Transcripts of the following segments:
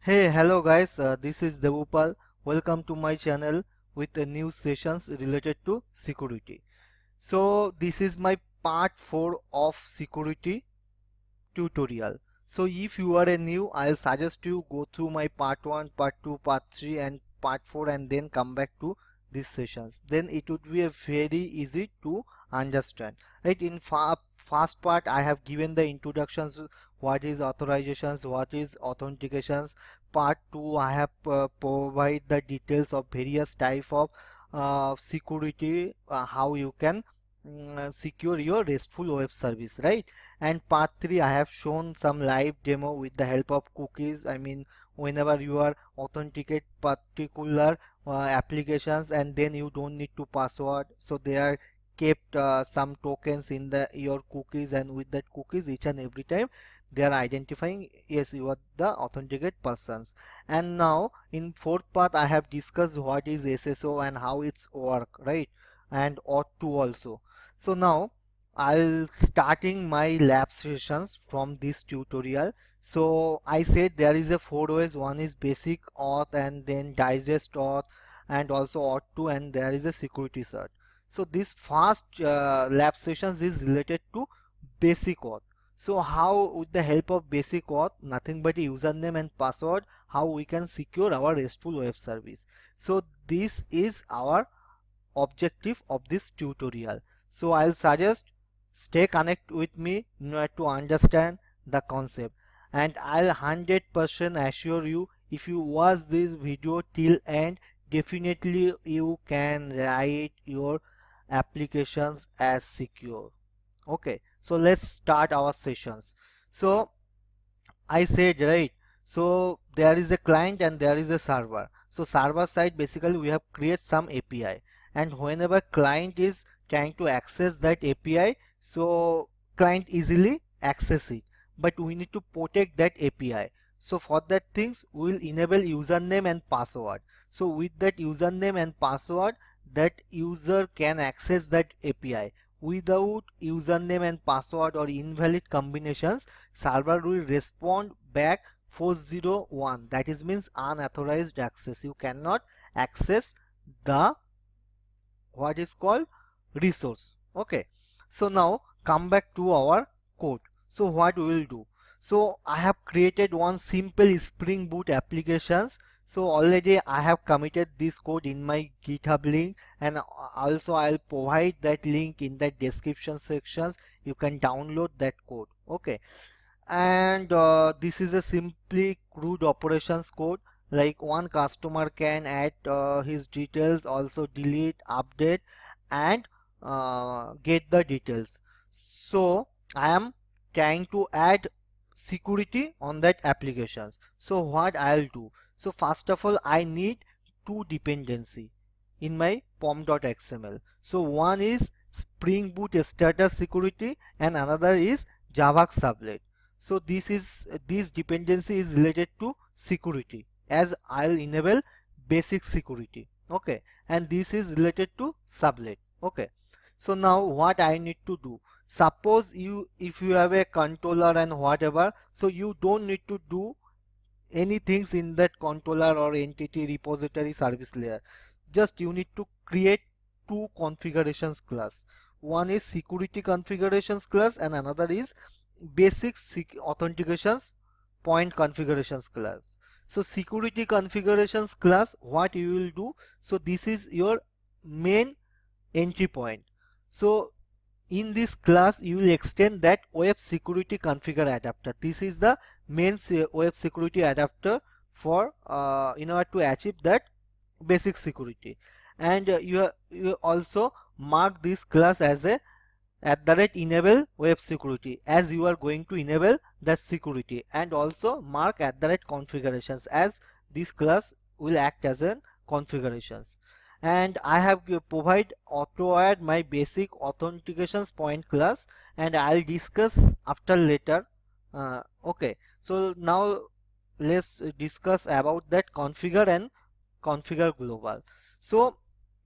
Hey, hello guys, this is Debu Paul. Welcome to my channel with new sessions related to security. So this is my part 4 of security tutorial. So if you are a new, I'll suggest you go through my part 1, part 2, part 3 and part 4 and then come back to these sessions. Then it would be a very easy to understand. Right, in first part I have given the introductions, what is authorizations, what is authentications. Part 2 I have provide the details of various type of security, how you can secure your RESTful web service, right? And part 3 I have shown some live demo with the help of cookies. I mean, whenever you are authenticate particular applications and then you don't need to password, so they are kept some tokens in the your cookies, and with that cookies each and every time they are identifying, yes, you are the authenticate persons. And now in fourth part I have discussed what is SSO and how it's work, right? And Auth2 also. So now I'll starting my lab sessions from this tutorial. So I said there is a 4 ways. One is basic auth, and then digest auth, and also auth2, and there is a security cert. So this first lab sessions is related to basic auth. So how, with the help of basic auth, nothing but a username and password, how we can secure our RESTful web service. So this is our objective of this tutorial. So I'll suggest stay connect with me in order to understand the concept, and I'll 100% assure you, if you watch this video till end, definitely you can write your applications as secure. Okay, so let's start our sessions. So I said, right, so there is a client and there is a server. So server side, basically we have create some API, and whenever client is trying to access that API, so client easily access it, but we need to protect that API. So for that things we will enable username and password. So with that username and password, that user can access that API. Without username and password or invalid combinations, server will respond back 401, that is means unauthorized access. You cannot access the what is called resource. Okay, so now come back to our code. So what we will do, so I have created one simple Spring Boot applications. So already I have committed this code in my GitHub link, and also I'll provide that link in the description sections. You can download that code. Okay, and this is a simply crude operations code, like one customer can add his details, also delete, update, and get the details. So I am trying to add security on that applications. So what I'll do, so first of all I need two dependency in my pom.xml. So one is Spring Boot status security and another is Java Sublet. So this dependency is related to security, as I'll enable basic security. Okay, and this is related to sublet. Okay, so now what I need to do, suppose if you have a controller and whatever, so you don't need to do anything in that controller or entity repository service layer. Just you need to create two configurations class. One is security configurations class and another is basic authentications point configurations class. So security configurations class, what you will do, so this is your main entry point. So in this class you will extend that web security configure adapter. This is the main web security adapter for in order to achieve that basic security. And you also mark this class as a @enable web security, as you are going to enable that security, and also mark @configurations, as this class will act as a configurations. And I have provide auto add my basic authentications point class, and I'll discuss after later. Okay, so now let's discuss about that configure and configure global. So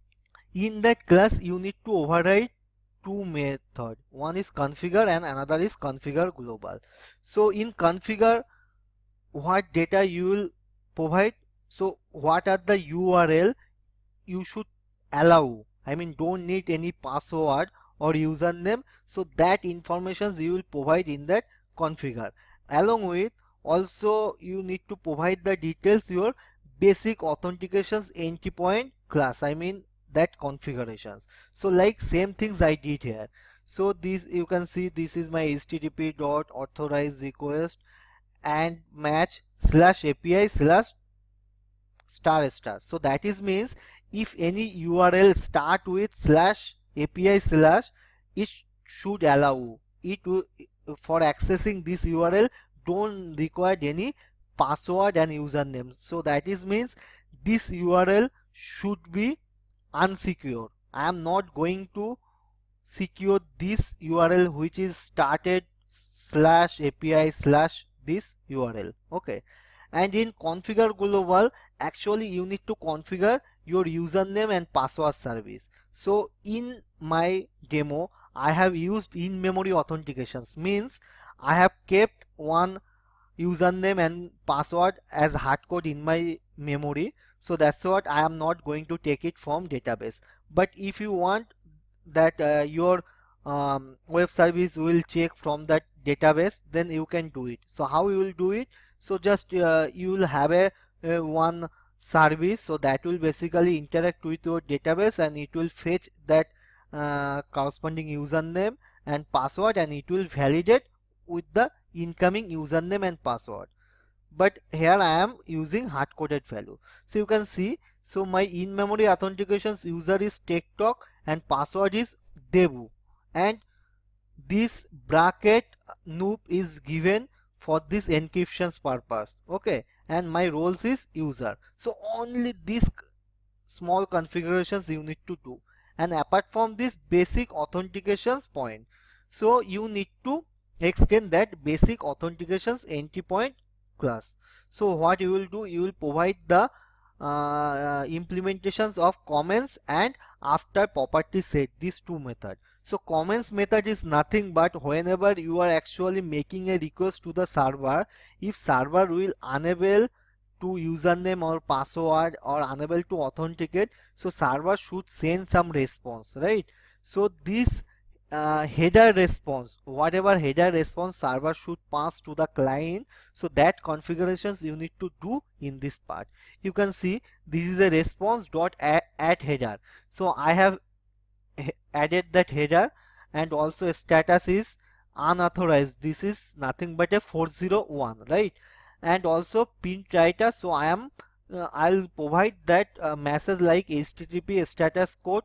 in that class you need to override two method. One is configure and another is configure global. So in configure, what data you will provide, so what are the URL you should allow. I mean, don't need any password or username. So that information you will provide in that configure. Along with, also you need to provide the details your basic authentications endpoint class. I mean that configurations. So like same things I did here. So this you can see, this is my http dot authorize request and match slash API slash star star. So that is means if any URL start with slash API slash, it should allow it to, for accessing this URL don't require any password and username. So that is means this URL should be unsecure. I am not going to secure this URL which is started slash API slash this URL. Okay. And in configure global, actually you need to configure your username and password service. So in my demo, I have used in-memory authentications, means I have kept one username and password as hardcode in my memory. So that's what I am not going to take it from database. But if you want that your web service will check from that database, then you can do it. So how you will do it? So just you will have a one service, so that will basically interact with your database and it will fetch that corresponding username and password, and it will validate with the incoming username and password. But here I am using hard-coded value. So you can see, so my in-memory authentications user is TechTalk and password is Debu, and this bracket noob is given for this encryptions purpose. Okay, and my roles is user. So only these small configurations you need to do, and apart from this basic authentications point, so you need to extend that basic authentications entry point class. So what you will do, you will provide the implementations of comments and after property set, these two methods. So comments method is nothing but whenever you are actually making a request to the server, if server will unable to username or password or unable to authenticate, so server should send some response, right? So this header response, whatever header response server should pass to the client, so that configurations you need to do in this part. You can see this is a response dot add header. So I have added that header, and also status is unauthorized. This is nothing but a 401, right? And also print writer, so I am I'll provide that message like http status code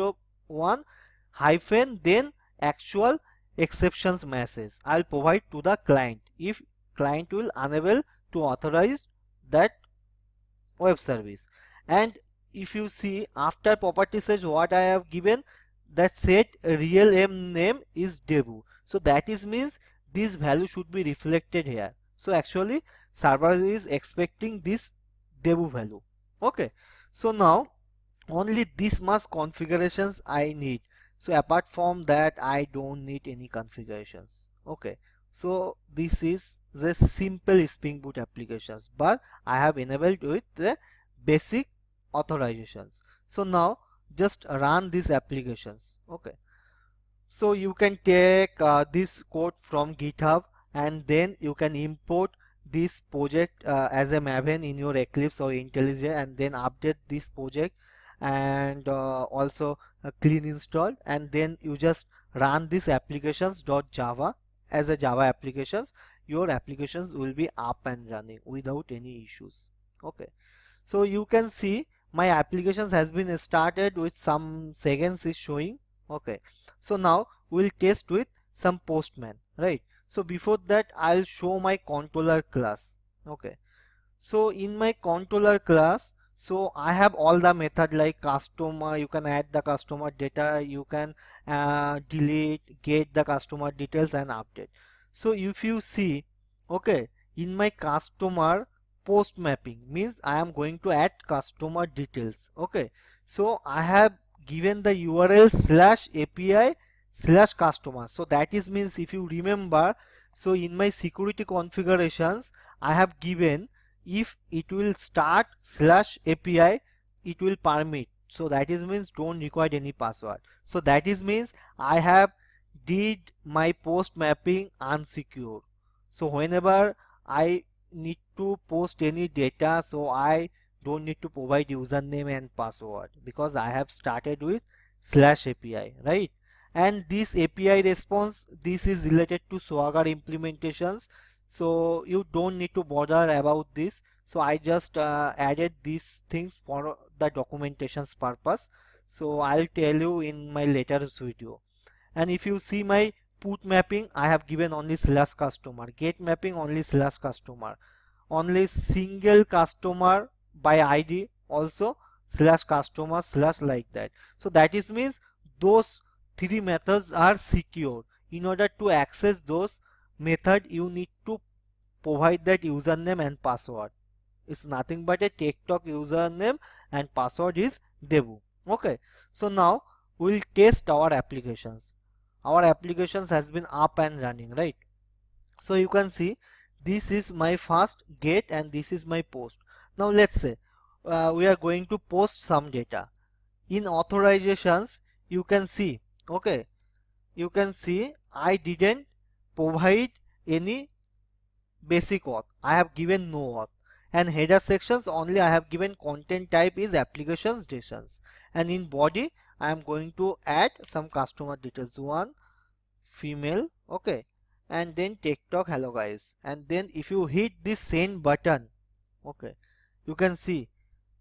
401 hyphen then actual exceptions message I'll provide to the client if client will unable to authorize that web service. And if you see after property says what I have given, that set real name is Debu. So that is means this value should be reflected here. So actually server is expecting this Debu value. Okay. So now only this much configurations I need. So apart from that I don't need any configurations. Okay. So this is the simple Spring Boot applications, but I have enabled with the basic authorizations. So now just run these applications. Okay. So you can take this code from GitHub, and then you can import this project as a Maven in your Eclipse or IntelliJ, and then update this project, and also clean install, and then you just run this applications.java as a Java applications. Your applications will be up and running without any issues. Okay. So you can see my applications has been started with some seconds is showing. Okay. So now we'll test with some Postman, right? So before that I'll show my controller class. Okay. So in my controller class, so I have all the method like customer, you can add the customer data, you can delete, get the customer details and update. So if you see, okay, in my customer post mapping means I am going to add customer details. Okay. So I have given the URL slash API slash customer. So that is means if you remember, so in my security configurations I have given if it will start /API, it will permit. So that is means don't require any password. So that is means I have did my post mapping unsecure. So whenever I need to post any data, so I don't need to provide username and password because I have started with /API, right? And this API response, this is related to Swagger implementations, so you don't need to bother about this. So I just added these things for the documentation's purpose, so I'll tell you in my later video. And if you see my put mapping, I have given only /customer, get mapping only /customer, only single customer by ID also /customer/ like that. So that is means those three methods are secure. In order to access those method, you need to provide that username and password. It's nothing but a TikTok username and password is Debu. Okay, so now we'll test our applications. Our applications has been up and running, right? So you can see this is my first get and this is my post. Now let's say we are going to post some data. In authorizations, you can see, okay, you can see I didn't provide any basic auth. I have given no auth. And header sections only I have given content type is applications details. And in body I am going to add some customer details, one female, okay, and then TikTok hello guys. And then if you hit this send button, okay, you can see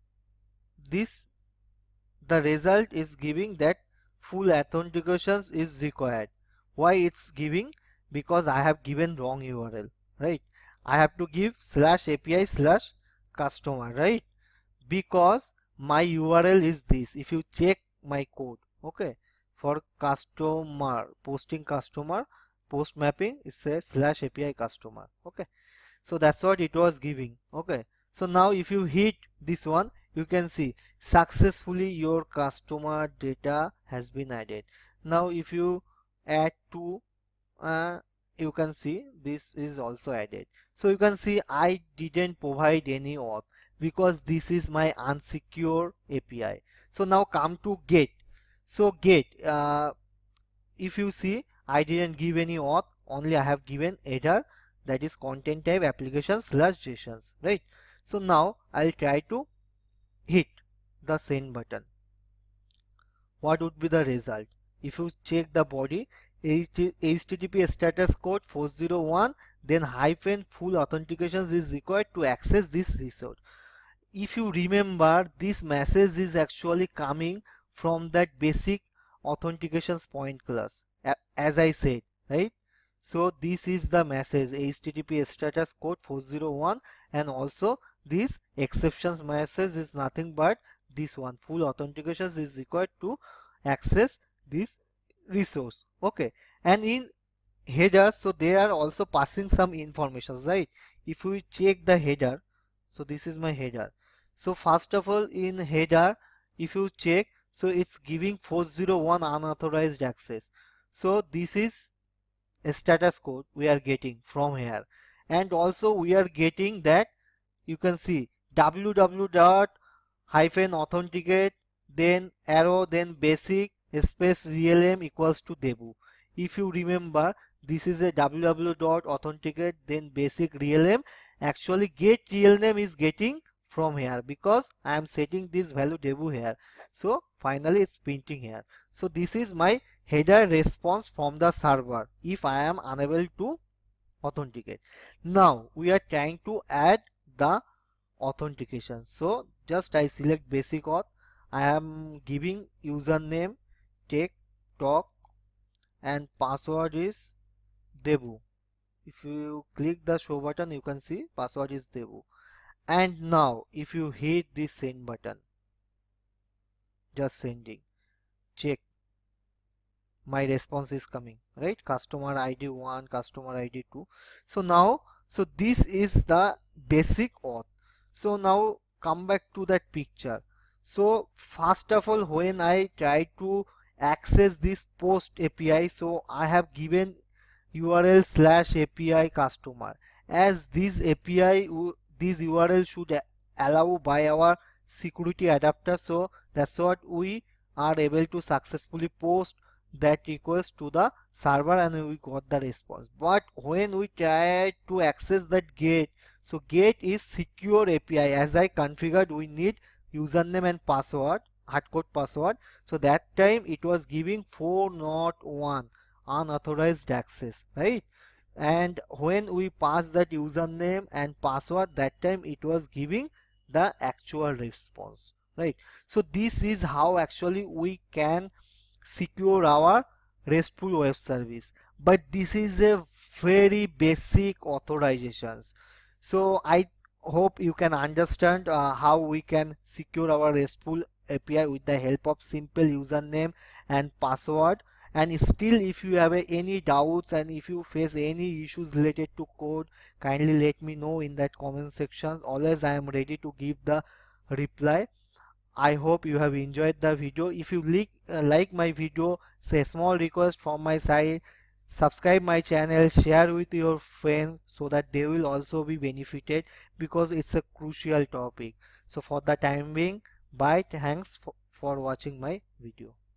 this, the result is giving that full authentication is required. Why it's giving? Because I have given wrong URL, right? I have to give /API/customer, right? Because my URL is this. If you check my code, okay, for customer, posting customer, post mapping, it says /API customer, okay. So that's what it was giving, okay. So now if you hit this one, you can see successfully your customer data has been added. Now if you add to, you can see this is also added. So you can see I didn't provide any auth because this is my unsecure API. So now come to get. So get, if you see I didn't give any auth, only I have given header, that is content type applications/JSONs, right? So now I'll try to hit the send button. What would be the result? If you check the body, HTTP status code 401, then hyphen full authentications is required to access this resource. If you remember, this message is actually coming from that basic authentications point class, as I said, right? So this is the message HTTP status code 401, and also this exceptions message is nothing but this one, full authentications is required to access this resource, okay. And in header, so they are also passing some information, right? If we check the header, so this is my header. So first of all, in header, if you check, so it's giving 401 unauthorized access. So this is a status code we are getting from here, and also we are getting that, you can see www.authenticate, then arrow, then basic space realm equals to Debu. If you remember, this is a www.authenticate, then basic realm. Actually get real name is getting from here because I am setting this value Debu here. So finally it's printing here. So this is my header response from the server if I am unable to authenticate. Now we are trying to add the authentication. So just I select basic auth. I am giving username TikTok and password is Debu. If you click the show button, you can see password is Debu. And now if you hit this send button, just sending, check, my response is coming, right? Customer ID 1, customer ID 2. So now, so this is the basic auth. So now come back to that picture. So first of all, when I try to access this post API, so I have given URL /API customer. As this API, this URL should allow by our security adapter. So that's what we are able to successfully post that request to the server and we got the response. But when we try to access that GET, so GET is secure API. As I configured, we need username and password, hardcode password. So that time it was giving 401 unauthorized access, right? And when we pass that username and password, that time it was giving the actual response, right? So this is how actually we can secure our RESTful web service. But this is a very basic authorizations. So I hope you can understand how we can secure our RESTful API with the help of simple username and password. And still, if you have any doubts and if you face any issues related to code, kindly let me know in that comment sections. Always I am ready to give the reply. I hope you have enjoyed the video. If you like my video, say small request from my side, subscribe my channel, share with your friends so that they will also be benefited, because it's a crucial topic. So for the time being, bye. Thanks for watching my video.